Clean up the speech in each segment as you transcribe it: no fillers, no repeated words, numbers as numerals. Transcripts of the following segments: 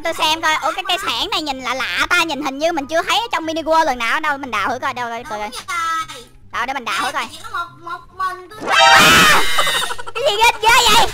tôi xem coi. Ủa cái cây sản này nhìn lạ lạ ta, nhìn hình như mình chưa thấy ở trong mini world lần nào. Đâu mình đào thử coi, đâu coi. Đâu để mình đào thử coi. Cái gì ghê vậy?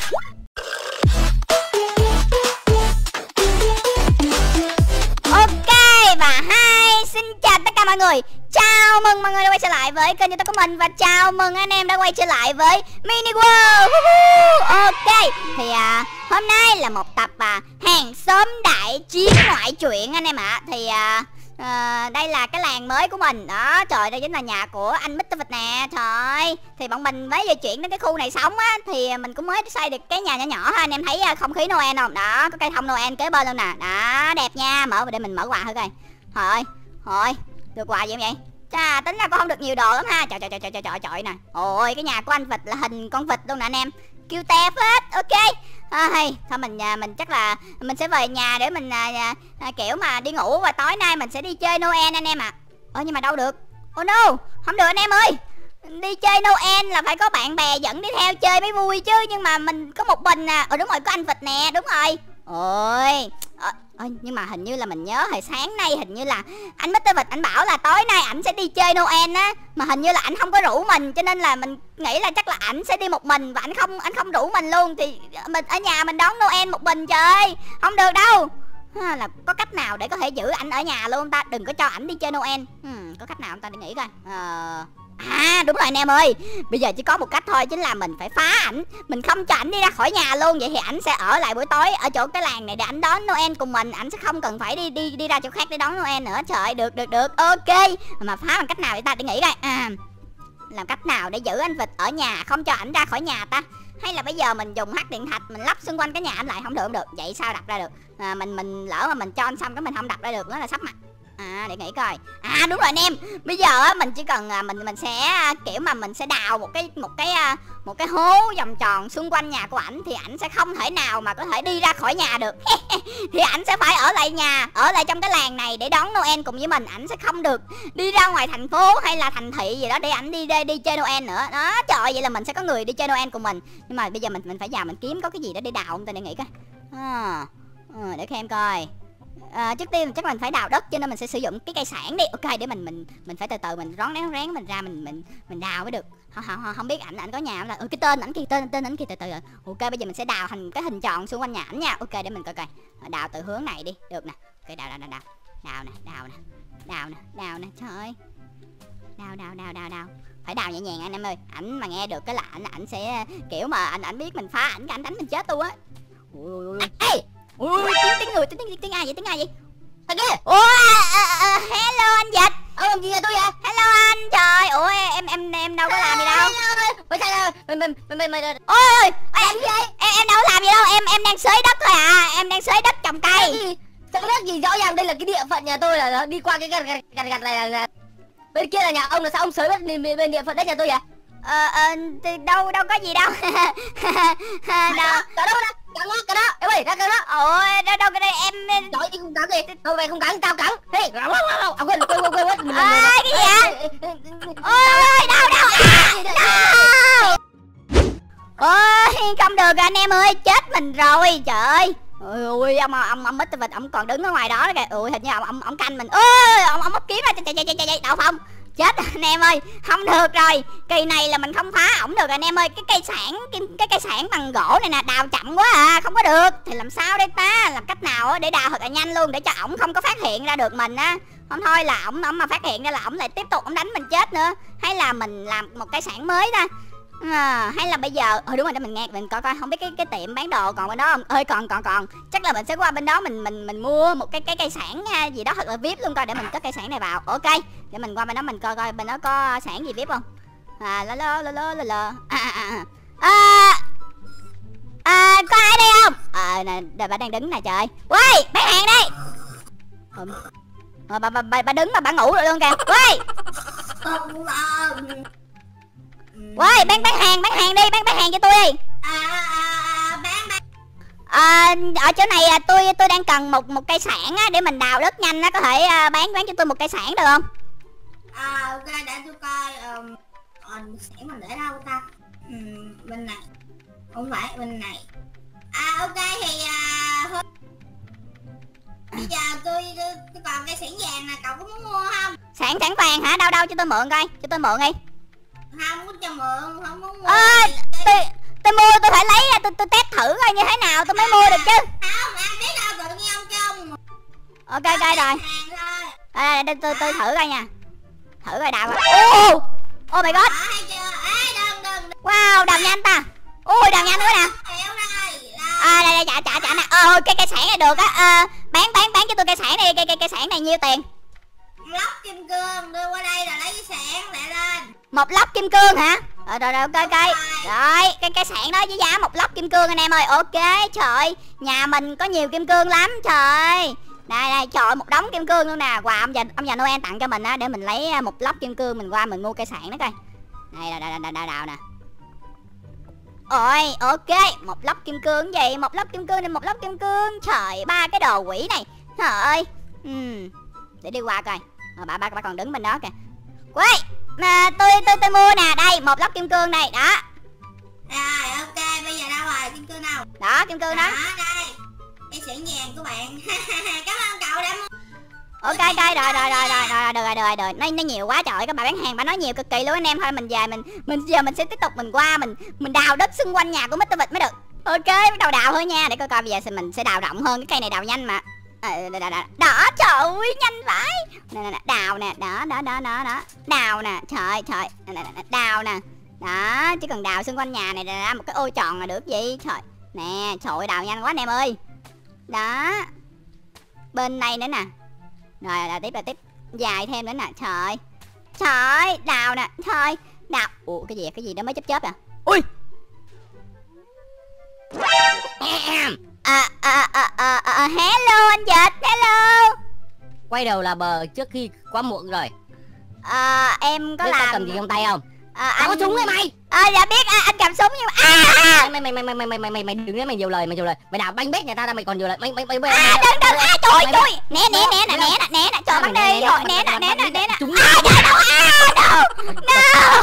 Ok và xin chào tất cả mọi người. Chào mừng mọi người đã quay trở lại với kênh YouTube của mình. Và chào mừng anh em đã quay trở lại với Mini World. Ok thì hôm nay là một tập hàng xóm đại chiến ngoại truyện anh em ạ. Thì đây là cái làng mới của mình. Đó, trời, đây chính là nhà của anh Mr. Vịt nè. Trời, thì bọn mình mới di chuyển đến cái khu này sống á. Thì mình cũng mới xây được cái nhà nhỏ nhỏ ha. Anh em thấy không khí Noel không? Đó, có cây thông Noel kế bên luôn nè. Đó, đẹp nha. Để mình mở quà thử coi. Thôi, được quà gì không vậy? Chà, tính ra con không được nhiều đồ lắm ha. Trời nè. Ôi, cái nhà của anh Vịt là hình con vịt luôn nè anh em. Cute phết. Ok. Thôi mình chắc là mình sẽ về nhà để mình kiểu mà đi ngủ. Và tối nay mình sẽ đi chơi Noel anh em ạ. Nhưng mà đâu được. Oh no, không được anh em ơi. Đi chơi Noel là phải có bạn bè dẫn đi theo chơi mới vui chứ. Nhưng mà mình có một mình à. Đúng rồi, có anh Vịt nè, đúng rồi. Ôi nhưng mà hình như là mình nhớ hồi sáng nay hình như là anh Mr. Vịt anh bảo là tối nay ảnh sẽ đi chơi Noel á, mà hình như là ảnh không có rủ mình, cho nên là mình nghĩ là chắc là ảnh sẽ đi một mình và ảnh không rủ mình luôn, thì mình ở nhà mình đón Noel một mình. Trời ơi, không được đâu. Là có cách nào để có thể giữ ảnh ở nhà luôn ta, đừng có cho ảnh đi chơi Noel. Có cách nào không ta, để nghĩ coi. Đúng rồi anh em ơi, bây giờ chỉ có một cách thôi, chính là mình phải phá ảnh. Mình không cho ảnh đi ra khỏi nhà luôn, vậy thì ảnh sẽ ở lại buổi tối ở chỗ cái làng này để ảnh đón Noel cùng mình. Ảnh sẽ không cần phải đi ra chỗ khác để đón Noel nữa. Trời, được. Ok, mà phá bằng cách nào vậy ta, để nghĩ coi. Làm cách nào để giữ anh Vịt ở nhà, không cho ảnh ra khỏi nhà ta? Hay là bây giờ mình dùng hắc điện thạch mình lắp xung quanh cái nhà anh lại? Không được. Vậy sao đặt ra được? Mình lỡ mà mình cho anh xong cái mình không đặt ra được nữa là sắp mặt. Để nghĩ coi. Đúng rồi anh em. Bây giờ á mình chỉ cần mình sẽ kiểu mà mình sẽ đào một cái hố vòng tròn xung quanh nhà của ảnh, thì ảnh sẽ không thể nào mà có thể đi ra khỏi nhà được. Thì ảnh sẽ phải ở lại nhà, ở lại trong cái làng này để đón Noel cùng với mình. Ảnh sẽ không được đi ra ngoài thành phố hay là thành thị gì đó để ảnh đi chơi Noel nữa. Đó, trời, vậy là mình sẽ có người đi chơi Noel cùng mình. Nhưng mà bây giờ mình phải vào mình kiếm có cái gì đó để đào không ta, để nghĩ coi. Để xem coi. Trước tiên chắc mình phải đào đất, cho nên mình sẽ sử dụng cái cây sản đi. Ok, để mình phải từ từ mình rón rén mình ra mình đào mới được. Không biết ảnh có nhà không là. Cái tên ảnh kia, tên ảnh kia, từ từ. Ok, bây giờ mình sẽ đào thành cái hình tròn xung quanh nhà ảnh nha. Ok, để mình coi coi. Đào từ hướng này đi, được nè. Ok, đào nè. Trời ơi. Đào. Phải đào nhẹ nhàng anh em ơi. Ảnh mà nghe được cái là ảnh sẽ kiểu mà ảnh biết mình phá ảnh, cái ảnh đánh mình chết luôn á. Ui, tiếng ai vậy? Thằng kia. Hello anh Vịt. Làm gì vậy tôi vậy? Hello anh. Trời, em đâu có làm gì đâu. Ủa sao mình Ôi, em em đâu có làm gì đâu. Em đang xới đất thôi à. Em đang xới đất trồng cây. Sao đất gì, rõ ràng đây là cái địa phận nhà tôi, là nó đi qua cái gặt này là bên kia là nhà ông, là sao ông xới bên địa phận đất nhà tôi vậy? Đâu có gì đâu. Đâu. Cả đó, em ơi, ra cái đó. Ôi, đâu cái đây em. Trời, đi không cắn gì? Thôi mày không cắn, tao cắn. Hey, quên. Cái gì vậy? Ôi, đâu. Ôi, không được rồi anh em ơi, chết mình rồi. Trời ơi. Ôi, ông Mr. Vịt ông còn đứng ở ngoài đó kìa. Ui, hình như ông canh mình. Ôi, ông móc kiếm ra. Chạy, đậu không? Chết anh em ơi, không được rồi. Kỳ này là mình không phá ổng được rồi anh em ơi. Cái cây sản bằng gỗ này nè, đào chậm quá à, không có được. Thì làm sao đây ta? Làm cách nào để đào thật là nhanh luôn, để cho ổng không có phát hiện ra được mình á. Không thôi là ổng mà phát hiện ra là ổng lại tiếp tục ổng đánh mình chết nữa. Hay là mình làm một cây sản mới ta? Hay là bây giờ đúng rồi, để mình coi không biết cái tiệm bán đồ còn bên đó không. Còn chắc là mình sẽ qua bên đó mình mua một cái cây sản gì đó thật là VIP luôn, coi để mình cất cây sản này vào. Ok, để mình qua bên đó mình coi bên đó có sản gì VIP không. Có ai đây không? Nè, bà đang đứng nè. Trời, quay bán hàng đây. Bà đứng mà bà ngủ rồi luôn kìa. Quay bán hàng đi, bán hàng cho tôi đi. Ở chỗ này tôi đang cần một cây sản á, để mình đào đất nhanh á, có thể bán cho tôi một cây sản được không? Ok, để tôi coi. Sản mình để đâu ta? Bên này. Không phải bên này. Ok thì Bây giờ tôi còn cây sẻn vàng nè, cậu có muốn mua không? Sẵn vàng hả? Đâu cho tôi mượn coi, cho tôi mượn đi. Không muốn cho mượn, không muốn mua. Tôi mua tôi phải lấy ra, tôi test thử coi như thế nào tôi mới mua được chứ. Không, anh biết đâu tự nhiên ông cho ông. Ok rồi. Đây tôi thử coi nha. Thử coi đào. Oh my god. Wow, đào nhanh ta. Ui, đào nhanh nữa nè. Đây trả nè. Cái cây sạn này được á. Bán cho tôi cây sạn này, cây sạn này nhiêu tiền? Lóc kim cương, đưa qua đây là lấy cái sạn lại lên. Một lóc kim cương hả? Rồi ok. Rồi, cây sạn đó với giá một lóc kim cương anh em ơi. Ok, trời, nhà mình có nhiều kim cương lắm trời. Đây, trời, một đống kim cương luôn nè. Quà ông già Noel tặng cho mình á, để mình lấy một lóc kim cương mình qua mình mua cây sạn đó coi. Đây đào nè. Ôi, ok, một lóc kim cương gì? Một lóc kim cương này, một lóc kim cương. Trời, 3 cái đồ quỷ này. Trời ơi. Để đi qua coi. Bà còn đứng bên đó kìa. Quay, mà tôi mua nè, đây, một lóc kim cương này, đó. Rồi, ok, bây giờ đâu rồi, kim cương đâu? Đó, kim cương đó. Đó, đây. Cái sẻn vàng của bạn. Cảm ơn cậu đã mua. Ok, rồi. Nó nhiều quá trời, các bà bán hàng bà nói nhiều cực kỳ luôn anh em. Thôi mình về mình sẽ tiếp tục mình qua mình đào đất xung quanh nhà của Mr. Vịt mới được. Ok, bắt đầu đào thôi nha, để coi bây giờ mình sẽ đào rộng hơn, cái cây này đào nhanh mà. Đó, trời ơi, nhanh vãi. Nè, đào nè, đó. Đào nè, trời. Đào nè. Đó, chỉ cần đào xung quanh nhà này ra một cái ô tròn là được gì. Trời. Nè, trời ơi, đào nhanh quá anh em ơi. Đó. Bên này nữa nè. Rồi là tiếp dài thêm nữa nè. Trời, đào nè. Trời, đào. Ủa cái gì đó mới chớp à. Ui. Hello anh Vịt, hello. Quay đầu là bờ trước khi quá muộn rồi. Em có biết làm. có cầm gì trong tay không? Anh có súng đấy mày. Dạ biết anh cầm súng nhưng Mày đừng nói mày nhiều lời, mày đào banh bét nhà ta ra mày còn nhiều lời. Mày đừng trời. Nè trời bắn đi rồi, nè. No.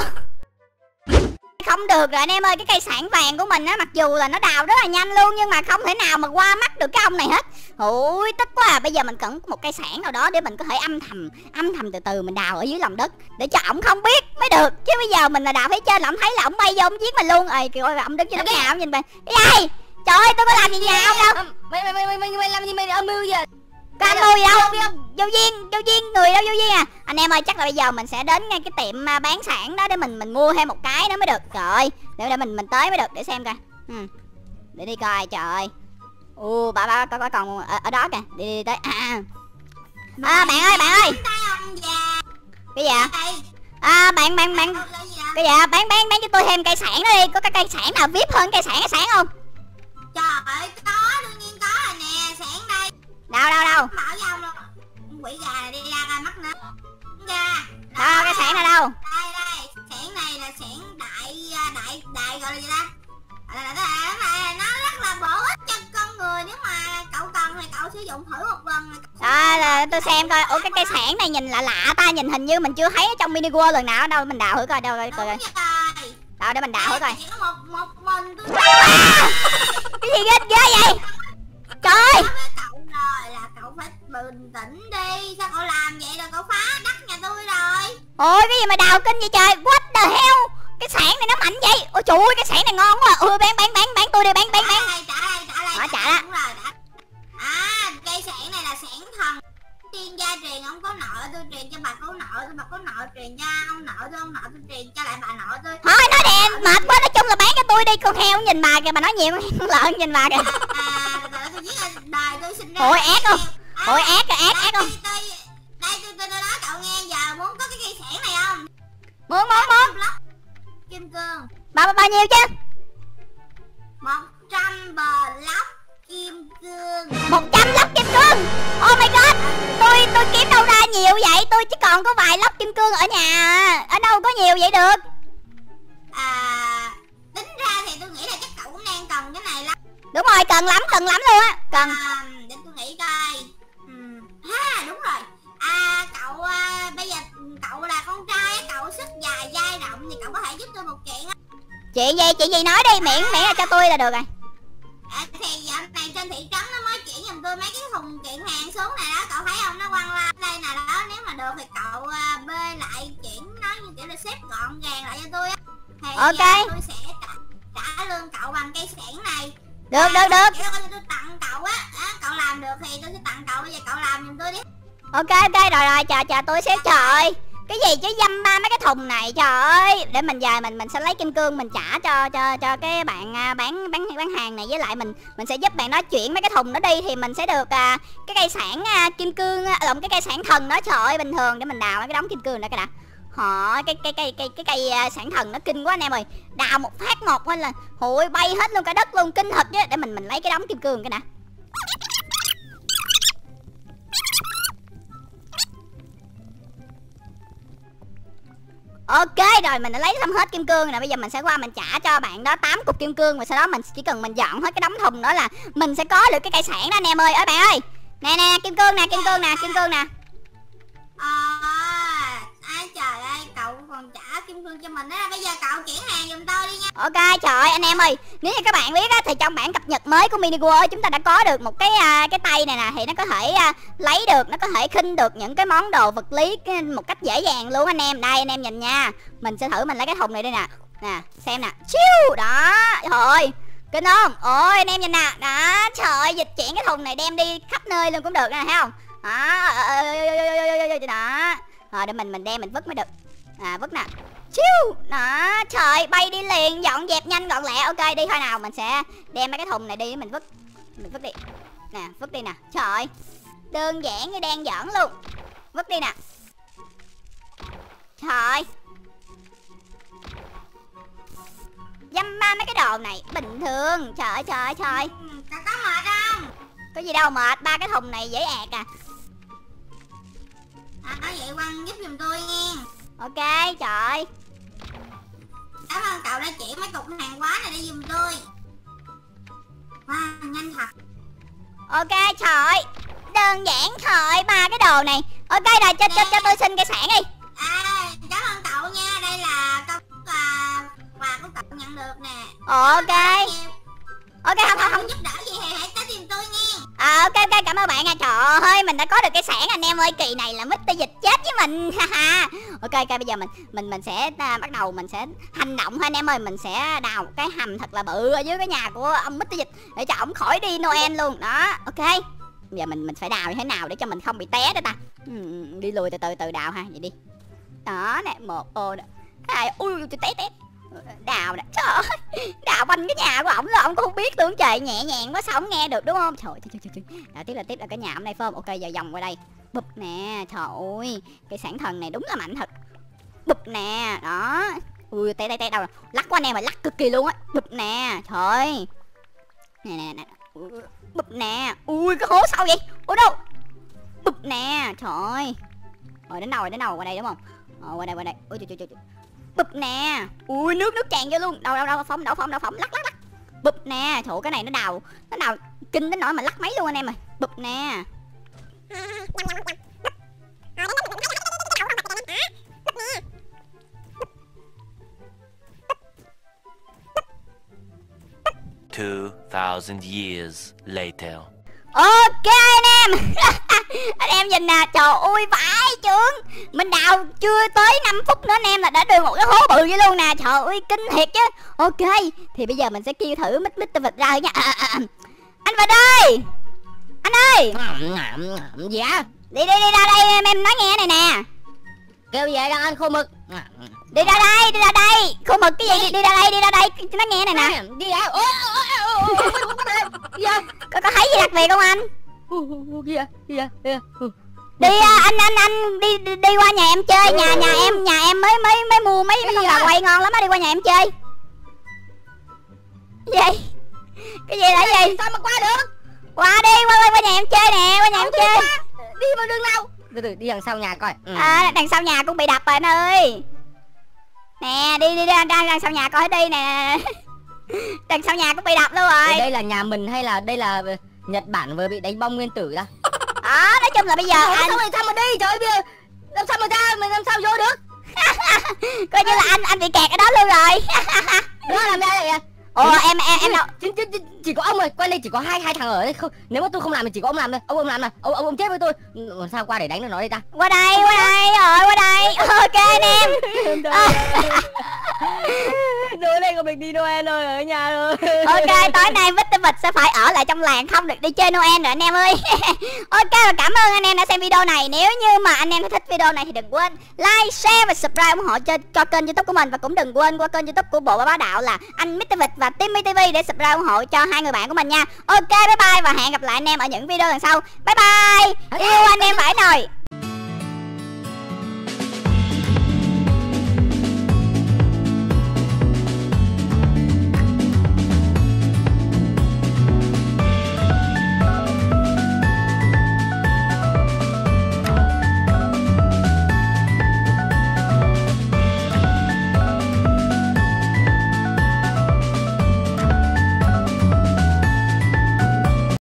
Không được rồi anh em ơi, cái cây sạn vàng của mình á, mặc dù là nó đào rất là nhanh luôn nhưng mà không thể nào mà qua mắt được cái ông này hết. Ôi tức quá à. Bây giờ mình cần một cây sạn nào đó để mình có thể âm thầm từ từ mình đào ở dưới lòng đất để cho ổng không biết mới được. Chứ bây giờ mình là đào phía trên là ổng thấy là ổng bay vô ổng giết mình luôn. Kìa ơi, ổng đứng trên nóc nhà ổng nhìn mình. Cái gì? Trời ơi, tôi có làm gì nhà ông đâu. Mày làm gì mày âm mưu vậy? Có âm mưu gì đâu. Vô duyên, người đâu vô duyên à. Anh em ơi, chắc là bây giờ mình sẽ đến ngay cái tiệm bán sạn đó để mình mua thêm một cái nữa mới được. Trời ơi, để mình tới mới được, để xem coi. Để đi coi, trời ơi. Bà còn ở đó kìa. Đi tới. Bạn ơi. Cái gì ạ? Bạn cái gì ạ? Bán cho tôi thêm cây sạn đó đi. Có cái cây sạn nào VIP hơn cây sạn không? Trời ơi, có, đương nhiên có rồi nè, sạn đây. Đâu? Bảo với ông luôn. Quỷ gà này đi ra coi mắt nữa. Gà. Đâu, cái sạn nào đâu? Đây, sạn này là sạn đại gọi là gì ta? Nó rất là bổ ích cho con người, nếu mà cậu cần thì cậu sử dụng thử một lần. Là tôi xem coi. Ủa cái cây sạn này nhìn lạ ta, nhìn hình như mình chưa thấy ở trong mini world lần nào. Đâu mình đào thử coi, đâu coi. Đâu để mình đào thử coi. Chỉ có một mình tôi. Cái gì ghê vậy? Trời. Cậu rồi là cậu phải bình tĩnh đi. Sao cậu làm vậy rồi? Cậu phá đất nhà tôi rồi. Ôi cái gì mà đào kinh vậy trời? What the hell? Cái sạn này nó mạnh vậy? Ôi trời ơi, cái sạn này ngon quá. Bán tôi đi, bán. Trả lại. Trả đó. Đúng rồi, đã. Cây sạn này là sạn thần. Tiên gia truyền, ông có nợ tôi truyền cho bà có nợ, bà có nợ truyền cho ông nợ tôi truyền cho lại bà nợ tôi. Thôi nói đè, mệt quá, nói chung là bán cho tôi đi. Con heo nhìn bà kìa, bà nói nhiều con lợn nhìn bà kìa. Tôi giết đời tôi sinh ra. Ôi ác không? Ôi ác không? Đây tôi nói cậu nghe, giờ muốn có cái cây sạn này không? Muốn. Kim cương. Bao nhiêu chứ? 100 block kim cương. 100 lốc kim cương. Oh my god. Tôi kiếm đâu ra nhiều vậy? Tôi chỉ còn có vài lốc kim cương ở nhà. Ở đâu có nhiều vậy được? Tính ra thì tôi nghĩ là chắc cậu cũng đang cần cái này lắm. Đúng rồi, cần lắm luôn á. Cần. Để tôi nghĩ coi. Đúng rồi. Cậu bây giờ cậu là con trai, cậu sức dài dai rộng thì cậu có thể giúp tôi một chuyện á. Chuyện gì nói đi, miễn là cho tôi là được rồi. Thì dạo này trên thị trấn nó mới chỉ giùm tôi mấy mấy cái thùng kiện hàng xuống này đó, cậu thấy không, nó quăng la đây nè đó. Nếu mà được thì cậu bê lại chuyển nó như kiểu là xếp gọn gàng lại cho tôi á, thì Ok. tôi sẽ trả lương cậu bằng cây sẻn này. Được. Kiểu tôi tặng cậu á, cậu làm được thì tôi sẽ tặng cậu, bây giờ cậu làm giùm tôi đi. Ok rồi chờ tôi xíu. Trời ơi, cái gì chứ dăm ba mấy cái thùng này, trời ơi. Để mình về mình sẽ lấy kim cương mình trả cho cái bạn bán hàng này, với lại mình sẽ giúp bạn đó chuyển mấy cái thùng đó đi, thì mình sẽ được cái cây sản kim cương lộn, cái cây sản thần đó. Trời ơi, bình thường để mình đào mấy cái đống kim cương đó cái đã. Cái cây sản thần nó kinh quá anh em ơi. Đào một phát một lên là hội bay hết luôn cả đất luôn, kinh thật chứ. Để mình lấy cái đống kim cương cái đã. Ok rồi, mình đã lấy xong hết kim cương nè. Bây giờ mình sẽ qua mình trả cho bạn đó 8 cục kim cương. Và sau đó mình chỉ cần mình dọn hết cái đống thùng đó là mình sẽ có được cái cây sản đó anh em ơi. Ơi bạn ơi, nè kim cương nè. Ai trời ơi, cậu còn trả kim cương cho mình á. Bây giờ cậu chuyển hàng giùm tôi đi nha. Ok trời ơi anh em ơi, nếu như các bạn biết á, thì trong bản cập nhật mới của Mini World chúng ta đã có được một cái tay này nè, thì nó có thể lấy được, nó có thể khinh được những cái món đồ vật lý một cách dễ dàng luôn anh em. Đây anh em nhìn nha, mình sẽ thử mình lấy cái thùng này đây nè, xem nè, chiu đó, trời kinh không? Ôi anh em nhìn nè, đó trời ơi, dịch chuyển cái thùng này đem đi khắp nơi luôn cũng được nè, thấy không? Đó, rồi để mình đem mình vứt mới được, vứt nè, chiu đó, trời bay đi liền, dọn dẹp nhanh gọn lẹ. Ok đi thôi nào, mình sẽ đem mấy cái thùng này đi, mình vứt đi nè, vứt đi nè. Trời đơn giản như đang giỡn luôn, vứt đi nè. Trời dăm ba mấy cái đồ này bình thường. Trời ơi Cậu có mệt không? có gì đâu mệt, ba cái thùng này dễ ẹt à. Nói vậy quăng giúp giùm tôi nghe. Ok trời, Cảm ơn cậu đã chỉ mấy cục hàng hóa này đi giùm tôi. Wow, nhanh thật. ok trời, đơn giản thôi, ba cái đồ này. Ok rồi, cho tôi xin cây sản đi. Cảm ơn cậu nha, đây là công quà của cậu nhận được nè. Ok không giúp đỡ gì thì hãy tới tìm tôi nghe. ok cảm ơn bạn nha. Trời ơi, mình đã có được cái sản anh em ơi, kỳ này là Mr. Dịch chết với mình. Ok bây giờ mình sẽ bắt đầu mình sẽ hành động thôi anh em ơi. Mình sẽ đào một cái hầm thật là bự ở dưới cái nhà của ông Mr. Dịch để cho ổng khỏi đi Noel luôn đó. Ok bây giờ mình phải đào như thế nào để cho mình không bị té đó ta. Đi lùi từ đào ha, vậy đi. Đó nè, một ô nè, hai, ui tôi té đào nè. Trời ơi, đào quanh cái nhà của ổng là ổng cũng không biết luôn. Trời, nhẹ nhàng quá sao ổng nghe được đúng không? Trời đào tiếp là cái nhà ổng đây phải không? Ok giờ vòng qua đây, bụp nè. Trời ơi, cái sản thần này đúng là mạnh thật. Bụp nè, đó. Ui té đâu rồi, lắc quá anh em, mà lắc cực kỳ luôn á. Bụp nè, trời nè bụp nè. Ui cái hố sâu vậy, ủa đâu? Bụp nè, trời. Rồi đến đâu qua đây đúng không? Qua đây. Ui trời. Bụp nè. Ui nước tràn vô luôn. Đâu phóng lắc. Bụp nè. Trời, cái này nó đào kinh đến nỗi mà lắc mấy luôn anh em ơi. Bụp nè. Two 2,000 years later. Ok anh em. Anh em nhìn nè, trời ơi vãi chưởng. Mình đào chưa tới 5 phút nữa anh em là đã được một cái hố bự vậy luôn nè. Trời ơi kinh thiệt chứ. Ok thì bây giờ mình sẽ kêu thử Mr. Vịt ra thôi nha. Anh Vịt ơi, anh ơi. Dạ. Đi ra đây em nói nghe này nè. Kêu về đó anh khô mực. Đi ra đây. Khô mực cái gì? Đi ra đây nó nghe này nè. Đi ra. Có thấy gì đặc biệt không anh? Đi anh đi qua nhà em chơi. Nhà em mới mua mấy con gà quay ngon lắm á. Đi qua nhà em chơi. Gì? Cái gì là gì? Sao mà qua được? Qua đi, qua nhà em chơi nè, qua nhà em chơi. Đi vào đường nào? Từ đi đằng sau nhà coi. Đằng sau nhà cũng bị đập rồi anh ơi. Nè, đi ra đằng sau nhà coi đi nè. Đằng sau nhà cũng bị đập luôn rồi. Đây là nhà mình hay là đây là Nhật Bản vừa bị đánh bom nguyên tử ra? Nói chung là bây giờ anh sao mà đi, trời ơi, bây giờ làm sao mà ra, mình làm sao vô được? coi như là anh bị kẹt ở đó luôn rồi. Đó làm ra vậy à? Ồ em đâu? Chỉ có ông rồi, quanh đây chỉ có hai thằng ở đây không. Nếu mà tôi không làm thì chỉ có ông làm thôi. Ông làm nào? Ông chết với tôi. Làm sao qua để đánh được nó đây ta? Qua đây rồi, qua đây. Ok anh em. Rồi đây còn mình đi Noel rồi ở nhà rồi. Ok, tối nay Mr. Vịt sẽ phải ở lại trong làng, không được đi chơi Noel nữa anh em ơi. Ok, và cảm ơn anh em đã xem video này. Nếu như mà anh em thích video này thì đừng quên like, share và subscribe ủng hộ cho kênh YouTube của mình. Và cũng đừng quên qua kênh YouTube của Bộ Bá Đạo là anh Mr. Vịt và Timmy TV để subscribe ủng hộ cho hai người bạn của mình nha. Ok, bye bye và hẹn gặp lại anh em ở những video lần sau. Bye bye. Yêu anh em phải nồi.